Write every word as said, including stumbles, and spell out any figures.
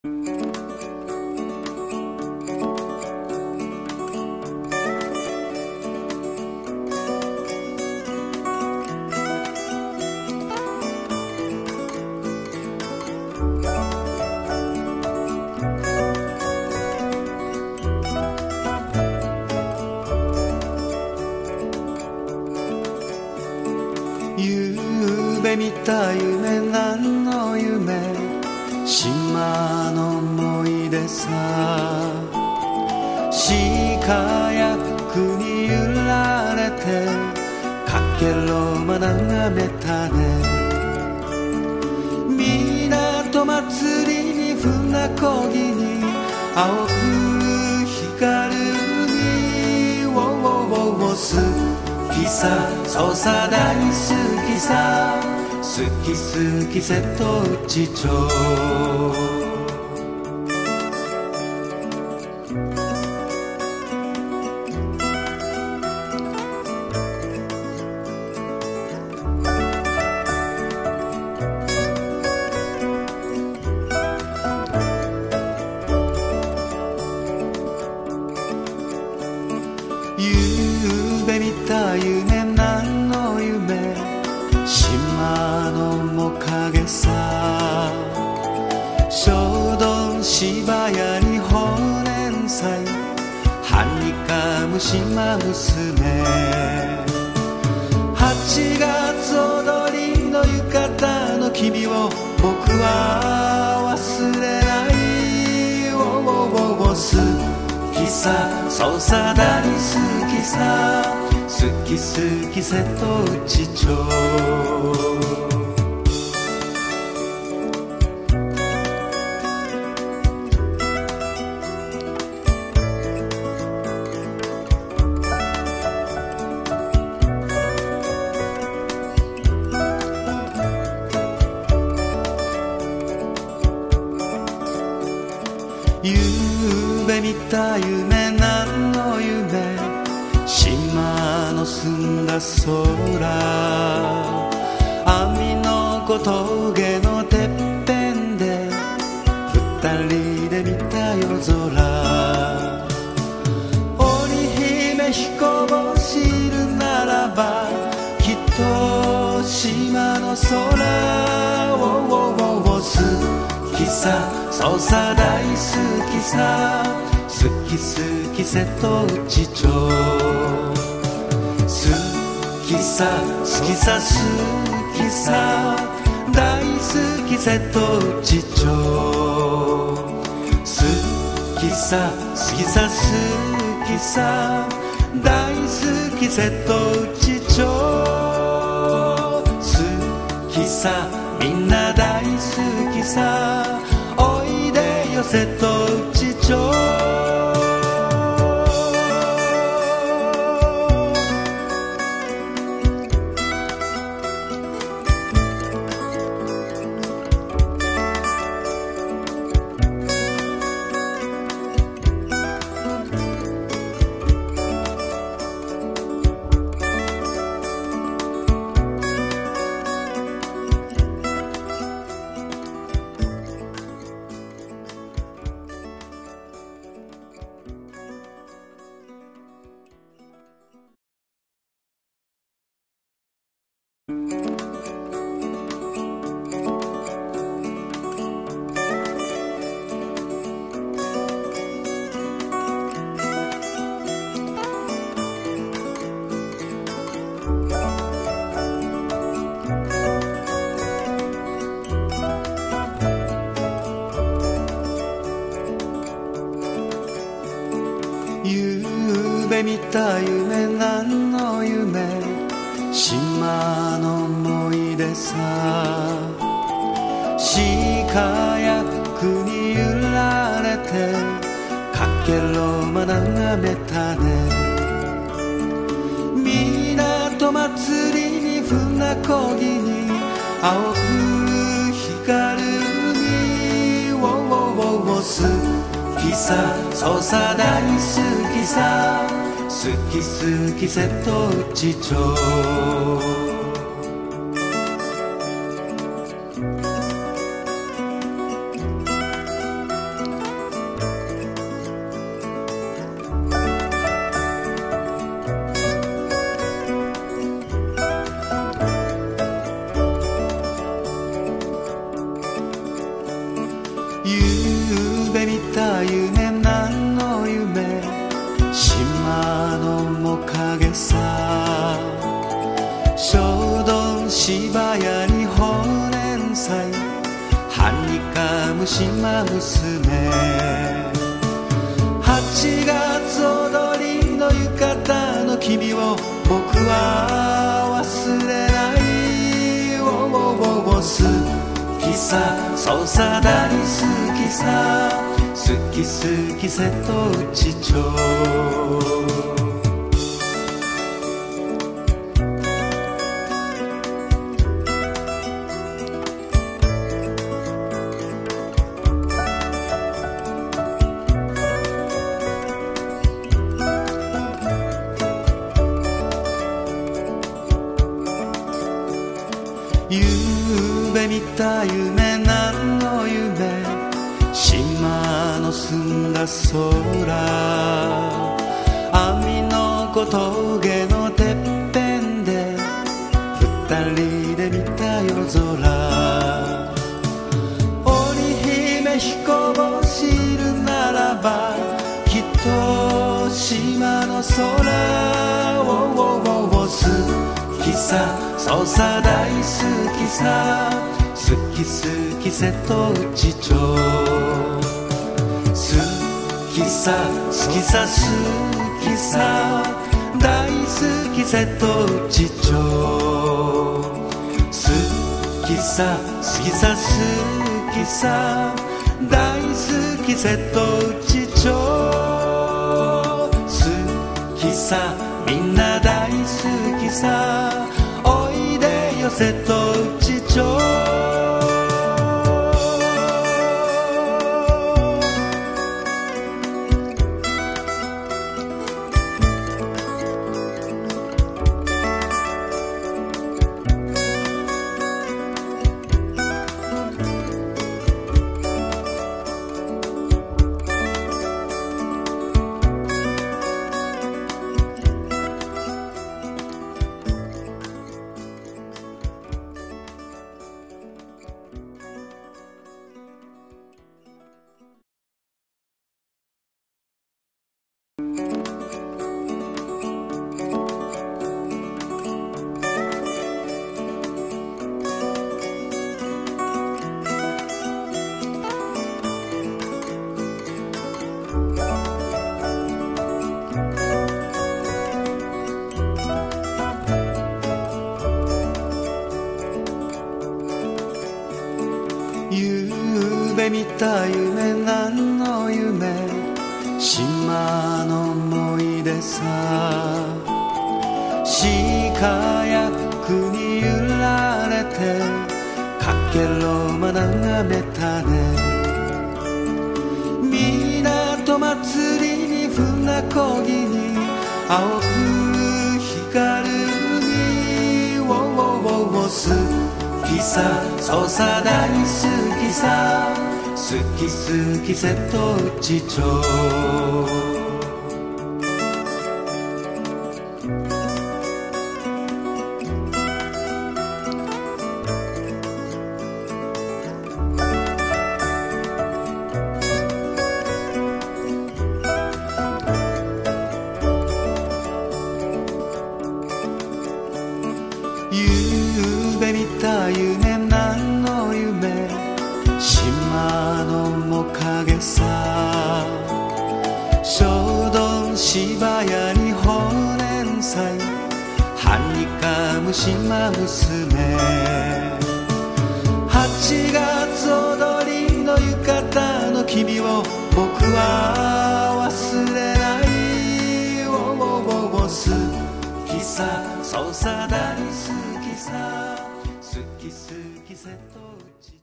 見た夢何の夢、島の思い出さ。鹿やくに揺られてかけろま眺めたね。港祭りに船こぎに青く光る海。ウォウォウォウォ好きさ、そうさ大好きさ、好き好き瀬戸内町。ゆうべ見た夢何の夢、島の面影さ。小丼芝屋にほうれん菜、はにかむ島娘。はちがつ踊りの浴衣の君を僕は忘れない。おおおお好きさ、そうさ大好きさ、好き好き瀬戸内町。ゆうべ見た夢何の夢、島の澄んだ空。網の小峠のてっぺんで二人で見た夜空。織姫彦星いるならばきっと島の空。おおおお好きさ、そうさ大好きさ、好き好き瀬戸内町。好きさ好きさ好きさ大好き瀬戸内町。好きさ好きさ好きさ大好き瀬戸内町。好きさみんな大好きさ、おいでよ瀬戸内町。ゆうべ見た夢何の夢、島の思い出さ。鹿やくに揺られてかけろま眺めたね。港祭りに船こぎに青く光る海。ウォウォウォウォ好きさ、そうさ大好きさ、好き好き瀬戸内町。 夕べ見た夢何の夢島の面影さ小丼芝屋に法年祭はにかむ島娘はちがつ踊りの浴衣の君を僕は忘れないおおおお好きさそうさ大好きさ好き好き瀬戸内町夕べ見た夢何の夢島の澄んだ空網の小峠のてっぺんで二人で見た夜空織姫彦星いるならばきっと島の空を好きさそうさ大好きさ好き好き瀬戸内町好きさ好きさ好きさ大好き瀬戸内町好きさ好きさ好きさ大好き瀬戸内町好きさみんな大好きさおいでよ瀬戸内町夕べ見た夢何の夢島の思い出さ鹿やくに揺られてかけろま眺めたね港祭りに船漕ぎに青く光る海を好きさそうさ大好きさ好き好き瀬戸内町夕べ見た夢何の夢島の面影さ小丼芝屋に法年祭はにかむ島娘はちがつ踊りの浴衣の君を僕は忘れないおおお好きさそうさ大好きさ好き好き瀬戸内